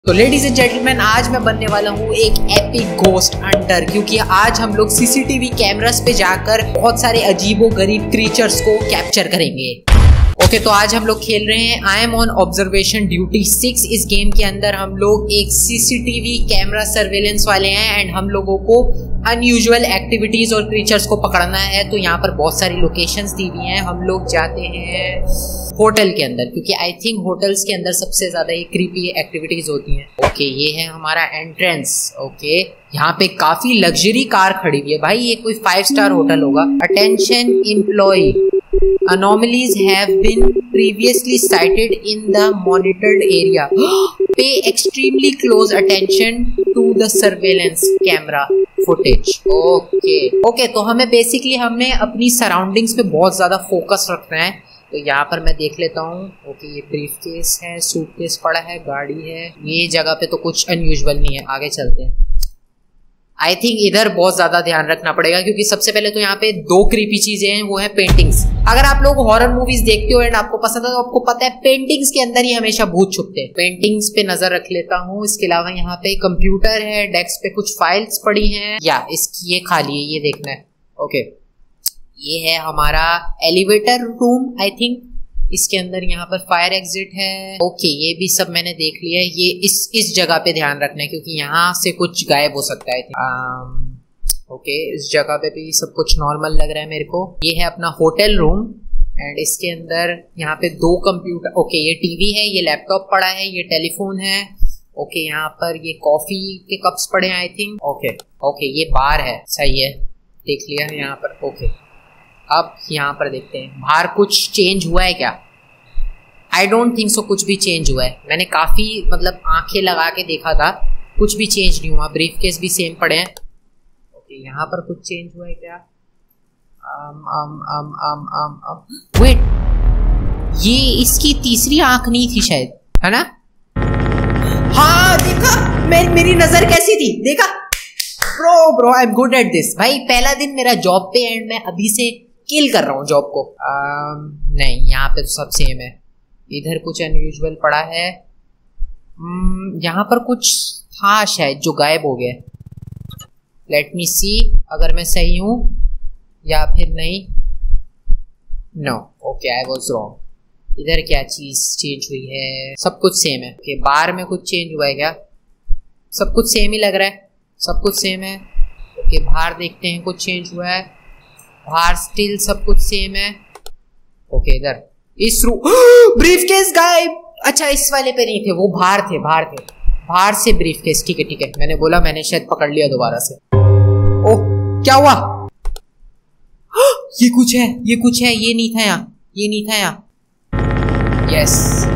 तो ladies and gentleman, आज मैं बनने वाला हूँ एक एपिक घोस्ट हंटर, क्योंकि आज हम लोग सीसीटीवी कैमरास पे जाकर बहुत सारे अजीबो गरीब क्रीचर्स को कैप्चर करेंगे। ओके, तो आज हम लोग खेल रहे हैं I am on observation duty 6। इस गेम के अंदर हम लोग एक सीसीटीवी कैमरा सर्वेलेंस वाले हैं एंड हम लोगों को अनयूजुअल एक्टिविटीज और क्रीचर्स को पकड़ना है। तो यहाँ पर बहुत सारी लोकेशंस दी हुई हैं। हम लोग जाते हैं होटल के अंदर, क्योंकि आई थिंक होटल्स के अंदर सबसे ज्यादा ये क्रीपी एक्टिविटीज होती हैं। ओके, ये है हमारा एंट्रेंस। ओके, यहाँ पे काफी लग्जरी कार खड़ी हुई है। भाई ये कोई 5 स्टार होटल होगा। Attention employ, anomalies have been previously cited in the monitored area. Pay extremely close attention to the surveillance camera footage. Okay, तो हमें बेसिकली अपनी सराउंडिंग्स पे बहुत ज्यादा फोकस रखना है। तो यहाँ पर मैं देख लेता हूँ। ओके, ये ब्रीफकेस है, सूटकेस पड़ा है, गाड़ी है। ये जगह पे तो कुछ अनयूजुअल नहीं है। आगे चलते हैं। आई थिंक इधर बहुत ज्यादा ध्यान रखना पड़ेगा, क्योंकि सबसे पहले तो यहाँ पे 2 क्रीपी चीजें हैं, वो है पेंटिंग्स। अगर आप लोग हॉरर मूवीज देखते हो एंड आपको पसंद है तो आपको पता है पेंटिंग्स के अंदर ही हमेशा भूत छुपते हैं। पेंटिंग्स पे नजर रख लेता हूँ। इसके अलावा यहाँ पे कंप्यूटर है, डेस्क पे कुछ फाइल्स पड़ी हैं, या इसकी ये खाली है, ये देखना है। ओके, ये है हमारा एलिवेटर रूम। आई थिंक इसके अंदर यहाँ पर फायर एग्जिट है। ओके, ये भी सब मैंने देख लिया है। ये इस जगह पे ध्यान रखना है, क्योंकि यहाँ से कुछ गायब हो सकता है। ओके, इस जगह पे भी सब कुछ नॉर्मल लग रहा है मेरे को। ये है अपना होटल रूम एंड इसके अंदर यहाँ पे 2 कंप्यूटर। ओके, ये टीवी है, ये लैपटॉप पड़ा है, ये टेलीफोन है। ओके, यहाँ पर ये कॉफी के कप्स पड़े हैं आई थिंक। ओके, ये बार है। सही है, देख लिया है यहाँ पर। ओके, अब यहाँ पर देखते हैं बाहर कुछ चेंज हुआ है क्या। आई डोंट थिंक सो कुछ भी चेंज हुआ है। मैंने काफी आंखें लगा के देखा था, कुछ भी चेंज नहीं हुआ। ब्रीफकेस भी सेम पड़े हैं। ओके, यहाँ पर कुछ चेंज हुआ है क्या। वेट, ये इसकी तीसरी आंख नहीं थी शायद, है ना। हाँ, देखा मेरी नजर कैसी थी, देखा। Bro I am good at this. भाई पहला दिन मेरा जॉब पे एंड मैं अभी से किल कर रहा हूँ जॉब को। नहीं, यहाँ पे तो सब सेम है। इधर कुछ अनयूजुअल पड़ा है। यहाँ पर कुछ था शायद जो गायब हो गया। लेट मी सी अगर मैं सही हूँ या फिर नहीं। No, okay, I was wrong. इधर क्या चीज चेंज हुई है। सब कुछ सेम है। ओके, बार में कुछ चेंज हुआ है क्या। सब कुछ सेम ही लग रहा है, सब कुछ सेम है। ओके, बाहर देखते हैं कुछ चेंज हुआ है। बाहर स्टिल सब कुछ सेम है। ओके, इधर इस ब्रीफकेस गायब। अच्छा, इस वाले पे नहीं थे, वो बाहर थे। बाहर से ब्रीफकेस। ठीक है, मैंने बोला, मैंने शायद पकड़ लिया दोबारा से। ओह, क्या हुआ। ये कुछ है, ये नहीं था यहाँ। Yes,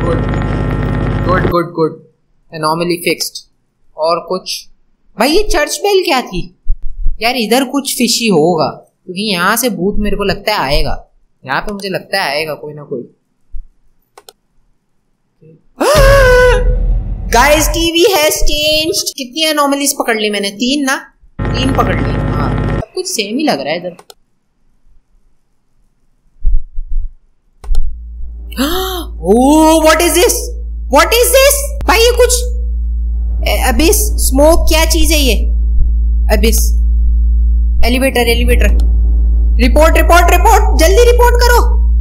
good. Anomaly fixed. और कुछ। भाई ये चर्च बेल क्या थी यार। इधर कुछ फिशी होगा, क्योंकि यहाँ से भूत मेरे को लगता है आएगा। यहाँ पे मुझे लगता है आएगा कोई ना कोई। Guys, TV has changed. कितनी एनॉमलीज पकड़ ली मैंने। 3 पकड़ ली। हाँ, सब कुछ सेम ही लग रहा है इधर। ओह, व्हाट इज दिस भाई। ये कुछ अबिस स्मोक क्या चीज है ये। Abyss elevator. रिपोर्ट जल्दी रिपोर्ट करो।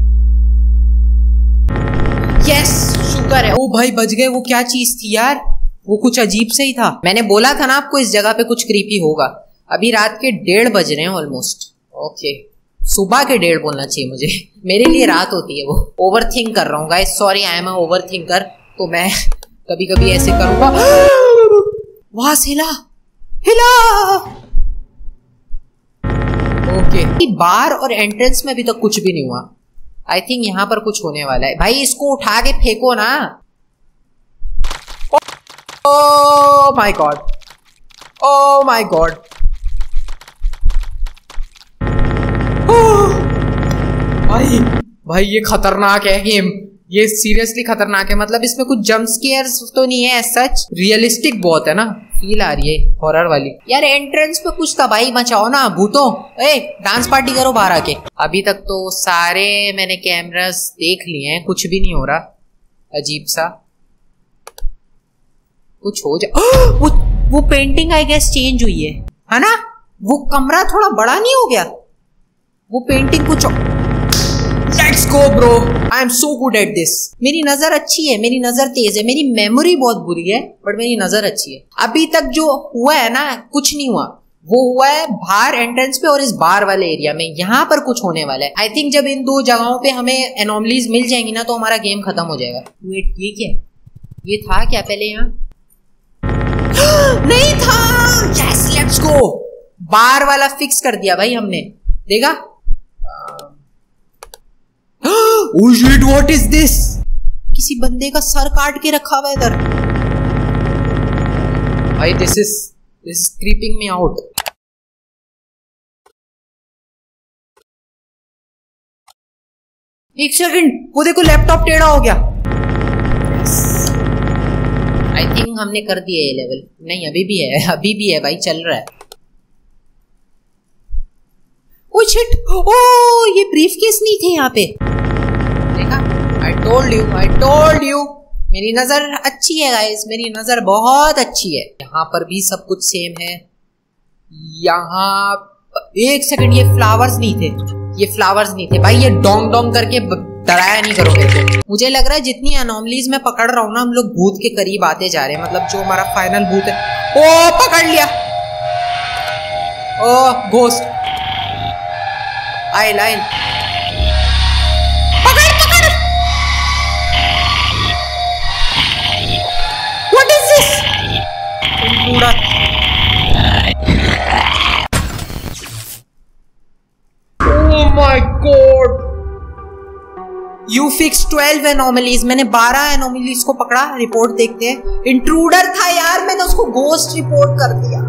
यस, शुक्र है। ओ भाई बच गए। वो क्या चीज थी यार, वो कुछ अजीब से ही था। मैंने बोला था ना आपको इस जगह पे कुछ क्रीपी होगा। अभी रात के 1:30 बज रहे हैं ऑलमोस्ट। ओके, सुबह के 1:30 बोलना चाहिए मुझे। मेरे लिए रात होती है वो। ओवर थिंक कर रहा हूँ guys, sorry, I am a overthinker. तो मैं कभी ऐसे करूंगा। वहां से हिला। ओके, बार और एंट्रेंस में अभी तक कुछ भी नहीं हुआ। आई थिंक यहाँ पर कुछ होने वाला है। भाई इसको उठा के फेंको ना। Oh my god. भाई ये खतरनाक है गेम। ये सीरियसली खतरनाक है। मतलब इसमें कुछ जंप स्केयर्स तो नहीं है, सच रियलिस्टिक बहुत है ना। फील आ रही है हॉरर वाली। यार एंट्रेंस पे कुछ था भाई, बचाओ ना भूतों। डांस पार्टी करो बाहर आके। अभी तक तो सारे मैंने कैमरास देख लिए हैं, कुछ भी नहीं हो रहा अजीब सा। कुछ हो जा। वो पेंटिंग आई गेस चेंज हुई है ना? वो कमरा थोड़ा बड़ा नहीं हो गया? वो पेंटिंग कुछ। Let's go bro, I am so good at this. मेरी नजर अच्छी है, मेरी नजर तेज है, मेरी मेमोरी बहुत बुरी है बट मेरी नजर अच्छी है। अभी तक जो हुआ है ना, कुछ नहीं हुआ। वो हुआ है बाहर एंट्रेंस पे और इस बार वाले एरिया में। यहाँ पर कुछ होने वाला है। आई थिंक जब इन दो जगहों पे हमें एनोमलीज मिल जाएंगी ना तो हमारा गेम खत्म हो जाएगा। वेट, ये क्या है? ये था क्या पहले यहाँ? नहीं था। Yes, let's go. बार वाला फिक्स कर दिया भाई हमने, देखा? Oh shit, what is this? किसी बंदे का सर काट के रखा हुआ है इधर भाई। this is creeping me out. एक सेकंड, वो देखो लैपटॉप टेढ़ा हो गया। आई थिंक हमने कर दिया ये लेवल। नहीं, अभी भी है, अभी भी है भाई, चल रहा है। ओ शिट, ओ ये ब्रीफकेस नहीं थे यहाँ पे, देखा? I told you मेरी नजर अच्छी है गाइस, मेरी नजर बहुत अच्छी है। यहाँ पर भी सब कुछ सेम है। यहाँ एक सेकंड, ये फ्लावर्स नहीं थे, ये फ्लावर्स नहीं थे भाई। ये डोंग डोंग करके डराया नहीं करो मेरे को। मुझे लग रहा है जितनी अनोमलीज मैं पकड़ रहा हूँ ना, हम लोग भूत के करीब आते जा रहे हैं। मतलब जो हमारा फाइनल भूत है। ओ पकड़ लिया। ओ घोस्ट आइल आइल, पकड़ पकड़। What is this? पूरा oh my god, you fix 12 anomalies. मैंने 12 एनोमलीज को पकड़ा। रिपोर्ट देखते हैं। इंट्रूडर था यार, मैंने उसको गोस्ट रिपोर्ट कर दिया।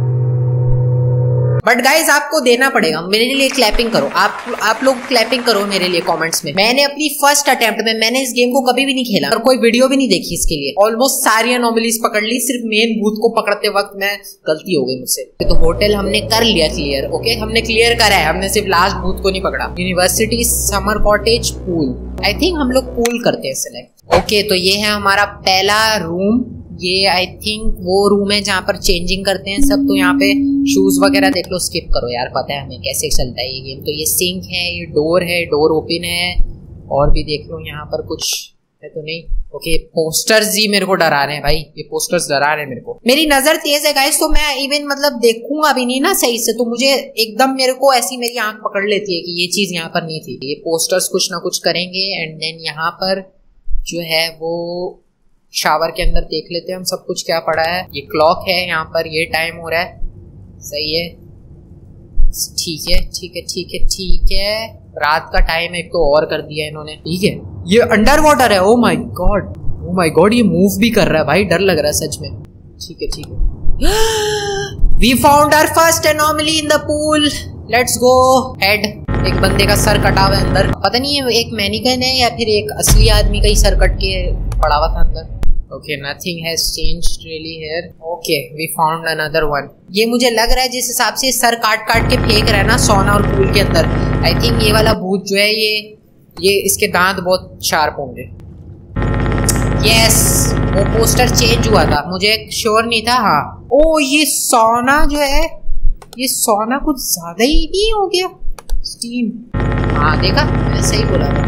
बट गाइज आपको देना पड़ेगा, मेरे लिए क्लैपिंग करो। आप लोग क्लैपिंग करो मेरे लिए कमेंट्स में। मैंने अपनी फर्स्ट अटेम्प्ट में, मैंने इस गेम को कभी भी नहीं खेला और कोई वीडियो भी नहीं देखी इसके लिए। ऑलमोस्ट सारी एनोमलीज पकड़ ली, सिर्फ मेन भूत को पकड़ते वक्त मैं गलती हो गई मुझसे। तो होटल हमने कर लिया क्लियर। ओके, हमने क्लियर करा है, हमने सिर्फ लास्ट भूत को नहीं पकड़ा। University, summer cottage, pool. I think हम लोग पूल करते हैं सिलेक्ट। ओके, तो ये है हमारा पहला रूम। ये आई थिंक वो रूम है जहाँ पर चेंजिंग करते हैं सब। तो यहाँ पे शूज वगैरह देख लो, स्किप करो यार, पता है हमें कैसे चलता है ये गेम। तो ये सिंक है, ये डोर है, डोर ओपन है। और भी देख लो, यहाँ पर कुछ है तो नहीं। ओके, पोस्टर्स जी मेरे को डरा रहे हैं भाई, ये पोस्टर्स डरा रहे हैं मेरे को। मेरी नजर तेज है गाइस, तो मैं इवन मतलब देखूंगा भी नहीं ना सही से, तो मुझे एकदम मेरे को ऐसी मेरी आंख पकड़ लेती है कि ये चीज यहाँ पर नहीं थी। ये पोस्टर्स कुछ ना कुछ करेंगे। एंड देन यहाँ पर जो है वो शावर के अंदर देख लेते हैं हम सब कुछ क्या पड़ा है। ये क्लॉक है यहाँ पर, ये टाइम हो रहा है। सही है, ठीक है ठीक है ठीक है ठीक है। रात का टाइम एक तो और कर दिया इन्होंने। ठीक है, ये अंडर वाटर है। Oh my god, oh my god, ये मूव भी कर रहा है भाई, डर लग रहा है सच में। ठीक है ठीक है। We found our first anomaly in the pool. Let's go head. एक बंदे का सर कटा हुआ है अंदर, पता नहीं है एक मैनिकन है या फिर एक असली आदमी का ही सर कट के पड़ा हुआ था अंदर। Okay, nothing has changed really here. Okay, we found another one. ये मुझे लग रहा है जिस हिसाब से सर काट काट के फेंक रहा है ना सोना और पूल के अंदर, आई थिंक ये वाला भूत जो है ये इसके दांत बहुत शार्प होंगे। यस, वो पोस्टर चेंज हुआ था, मुझे श्योर नहीं था। हाँ, ओ ये सोना जो है, ये सोना कुछ ज्यादा ही नहीं हो गया स्टीम। हाँ देखा, मैंने सही बोला था।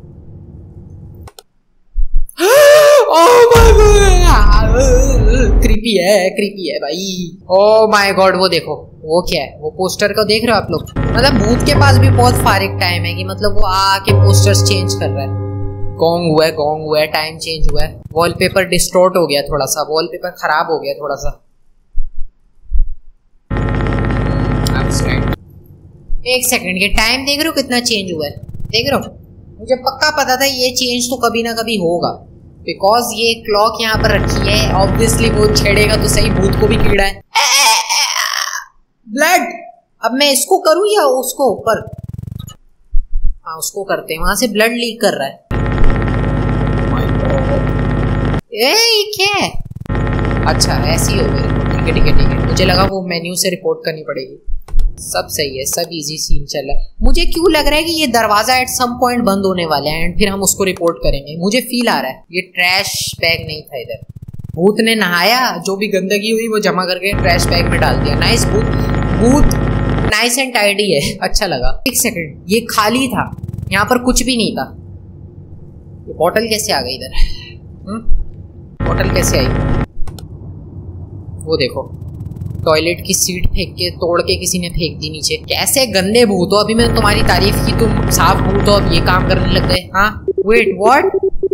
क्रीपी है भाई। ओ माय गॉड, वो देखो, वो क्या है? वो पोस्टर को देख रहे हो आप लोग? मतलब भूत के पास भी बहुत फारिग टाइम है कि मतलब वो आके पोस्टर्स चेंज कर रहा है। गोंग हुआ है, टाइम चेंज हुआ है। वॉलपेपर डिस्टॉर्ट हो गया थोड़ा सा, वॉलपेपर खराब हो गया थोड़ा सा। एक सेकंड, ये टाइम देख रहे हो कितना चेंज हुआ है? देख रहे हो? मुझे पक्का पता था ये चेंज तो कभी ना कभी होगा, बिकॉज ये क्लॉक यहाँ पर रखी है। ऑब्वियसली वो छेड़ेगा तो सही, भूत को भी कीड़ा है। ब्लड, अब मैं इसको करूं या उसको ऊपर? हाँ, उसको करते हैं, वहां से ब्लड लीक कर रहा है। क्या है? अच्छा ऐसी हो गई, ठीक है ठीक है ठीक है। मुझे लगा वो मेन्यू से रिपोर्ट करनी पड़ेगी। सब सही है, सब इजी सीन चल रहा है। मुझे क्यों लग रहा है कि ये दरवाजा एट सम पॉइंट बंद होने वाला है एंड फिर हम उसको रिपोर्ट करेंगे। मुझे फील आ रहा है। ये ट्रैश बैग नहीं था इधर, भूत ने नहाया, जो भी गंदगी हुई वो जमा करके ट्रैश बैग में डाल दिया। नाइस भूत नाइस एंड टाइडी है, अच्छा लगा। एक सेकंड, ये खाली था, यहाँ पर कुछ भी नहीं था। ये बॉटल कैसे आ गई इधर? बॉटल कैसे आई? वो देखो, टॉयलेट की सीट फेंक के तोड़ के किसी ने फेंक दी नीचे। कैसे गंदे भूत हो, अभी मैंने तुम्हारी तारीफ की, तुम साफ भूत हो, अब ये काम करने लग गए। हाँ वेट व्हाट,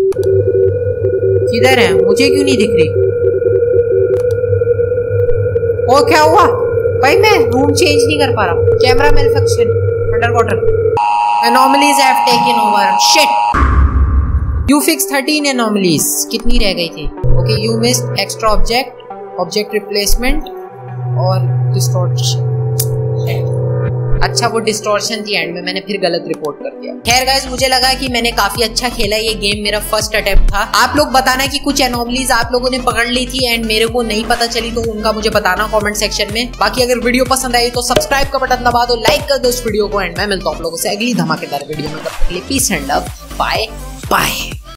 किधर है? मुझे क्यों नहीं दिख रही? ओ क्या हुआ भाई? मैं रूम चेंज नहीं कर पा रहा। Camera malfunction, under water anomalies have taken over. Shit, you fix 13 anomalies. कितनी रह गई थी? Okay, you missed extra object replacement और डिस्टॉर्शन। अच्छा, वो डिस्टॉर्शन थी एंड में, मैंने फिर गलत रिपोर्ट कर दिया। खैर गाइस, मुझे लगा कि मैंने काफी अच्छा खेला ये गेम, मेरा फर्स्ट अटेम्प्ट था। आप लोग बताना कि कुछ एनोमलीज आप लोगों ने पकड़ ली थी एंड मेरे को नहीं पता चली, तो उनका मुझे बताना कमेंट सेक्शन में। बाकी अगर वीडियो पसंद आई तो सब्सक्राइब का बटन दबा दो, लाइक कर दो इस वीडियो को, एंड मैं मिलता हूँ आप लोगों से अगली धमाकेदार वीडियो में। तब तक के लिए peace and love, bye bye.